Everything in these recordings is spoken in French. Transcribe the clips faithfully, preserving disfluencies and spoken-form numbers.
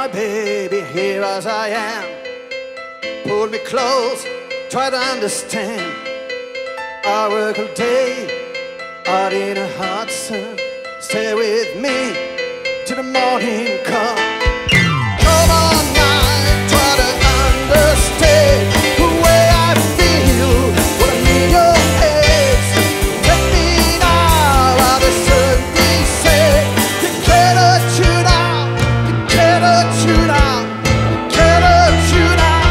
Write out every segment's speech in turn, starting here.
my baby here as I am. Pull me close, try to understand. I work all day, out in a hot sun. Stay with me till the morning comes. Come on now, try to understand the way I feel when I'm in your hands. Take me now, out the sun they say. You can't hurt you now, you can't hurt you now, you can't hurt you now.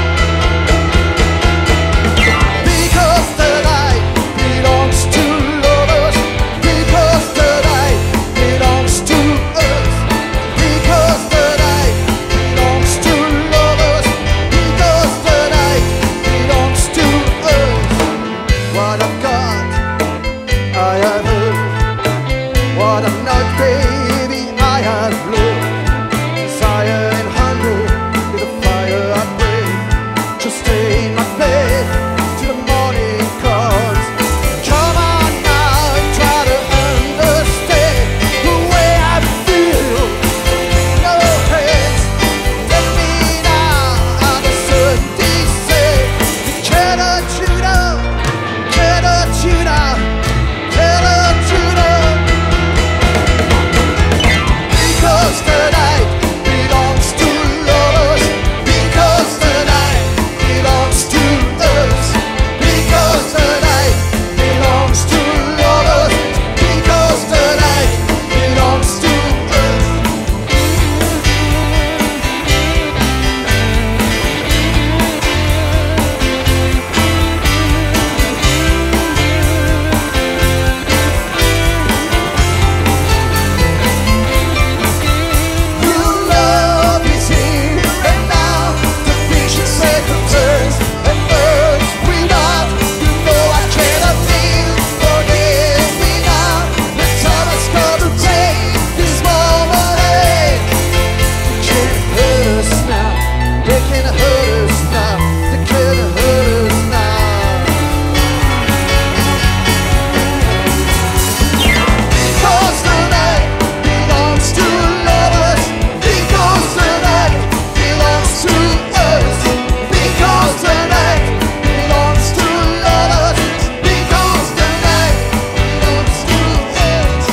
Because the night belongs to lovers. Because the night belongs to us. Because the night belongs to lovers. Because the night belongs to us. What I've got, I have heard. What I'm not, baby, I have learned. Desire and hunger, with a fire I breathe. Just stay in my bed till the morning comes. Come on now and try to understand the way I feel. No hands, take me now, out the sun they say. You can't hurt you now, can't hurt you now, can't hurt you now. Because the night belongs to lovers. Because the night belongs to us. Because the night belongs to lovers. Because the night belongs to us. Your love is here and now. The vision second turns and burns without. You know I cannot feel. Forgive me now. The time has come to take this moment away. They can't hurt us now. They can't hurt us now. They can't hurt us now. Because the night belongs to lovers. Because the night belongs to us. Because the night belongs to lovers. Because the night belongs to us.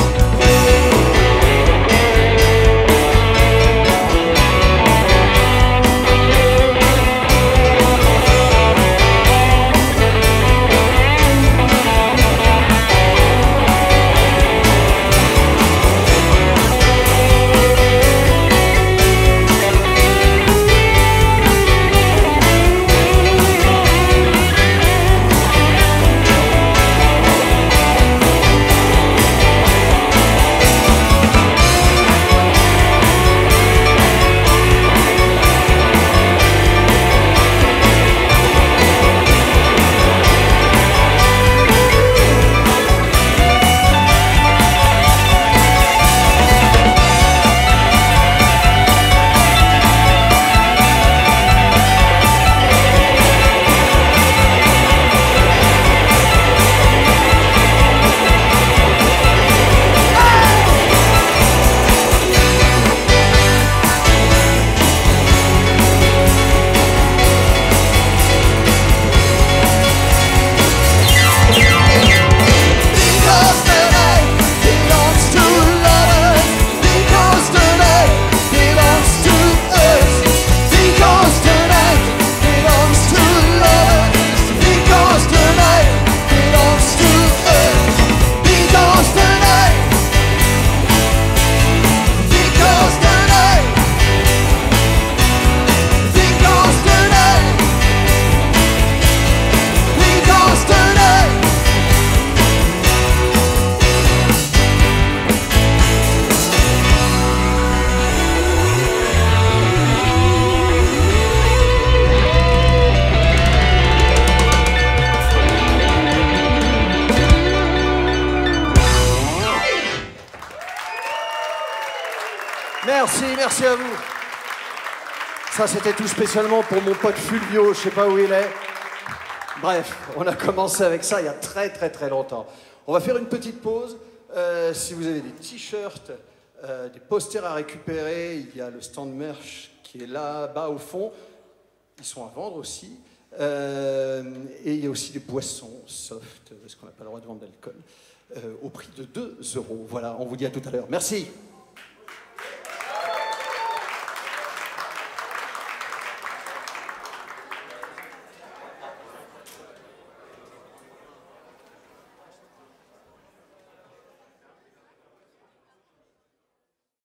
Because the night belongs to lovers. Because the night belongs to us. Because the night belongs to lovers. Because the night belongs to us. Because the night. Because the night. Because the night. Because the night. Merci, merci à vous. Ça, c'était tout spécialement pour mon pote Fulvio, je sais pas où il est. Bref, on a commencé avec ça il y a très très très longtemps. On va faire une petite pause. Euh, si vous avez des t-shirts, euh, des posters à récupérer, il y a le stand merch qui qui est là-bas au fond. Ils sont à vendre aussi. Euh, et il y a aussi des boissons soft, parce qu'on n'a pas le droit de vendre d'alcool, euh, au prix de deux euros. Voilà, on vous dit à tout à l'heure. Merci.